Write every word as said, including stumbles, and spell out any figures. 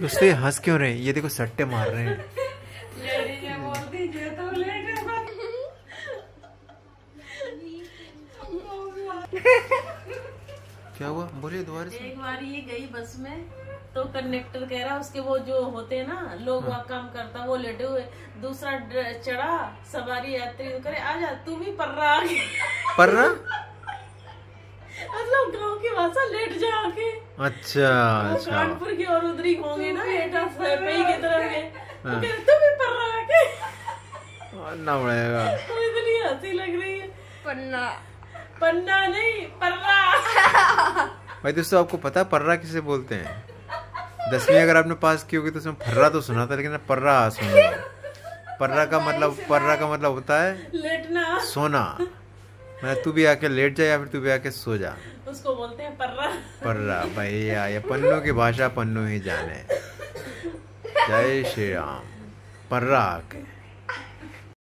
उससे हंस क्यों रहे? ये देखो सट्टे मार रहे हैं। क्या हुआ? बोलिए दोबारा से। एक बार ये गई बस में तो कंडक्टर कह रहा उसके वो जो होते हैं ना लोग वहाँ काम करता वो लेटे हुए, दूसरा चढ़ा सवारी यात्री तो करे आजा तू भी पर्रा आ गया। पर्रा मतलब गाँव की भाषा लेट जा आके। अच्छा अच्छा। कानपुर की और उधरी होंगे ना बेटा सैपई की तरफ के तो कह तू भी पर्रा आके ना पड़ेगा। तो इतनी हंसी लग रही है। पन्ना पन्ना नहीं पर्रा। भाई दोस्तों आपको पता है पर्रा किसे बोलते हैं? दसवीं अगर आपने पास की होगी तो उसमें फर्रा तो सुना था लेकिन पर्रा सुना। पर्रा का मतलब पर्रा का मतलब होता है लेटना, सोना। मैं तू भी आके लेट जा या फिर तू भी आके सो जा, उसको बोलते हैं पर्रा। पर्रा भैया ये पन्नू की भाषा पन्नू ही जाने। जय श्री राम। पर्रा आके